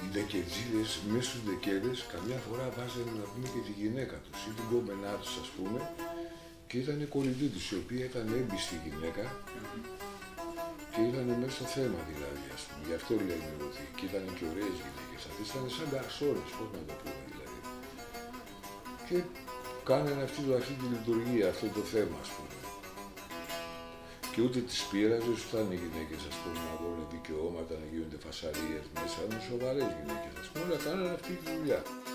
ντεκετζίδες μέσα στους ντεκέδες καμιά φορά βάζανε να πούμε και τη γυναίκα τους ή την κόμενά τους, ας πούμε, και ήταν κολλητή τους, η οποία ήταν έμπιστη γυναίκα και ήταν μέσα στο θέμα δηλαδή, ας πούμε. Γι' αυτό λένε ότι και ήταν και ωραίες γυναίκες. Αυτές ήταν σαν καρσόνες, πώς να το πούμε δηλαδή. Και κάνανε αυτή τη λειτουργία, αυτό το θέμα, ας πούμε. Και ούτε τις πείραζε, ούτε ήταν οι γυναίκες, ας πούμε, να βρουν δικαιώματα, να γίνονται φασαρίες μέσα, ήταν σοβαρές γυναίκες, ας πούμε, αλλά κάνανε αυτή τη δουλειά.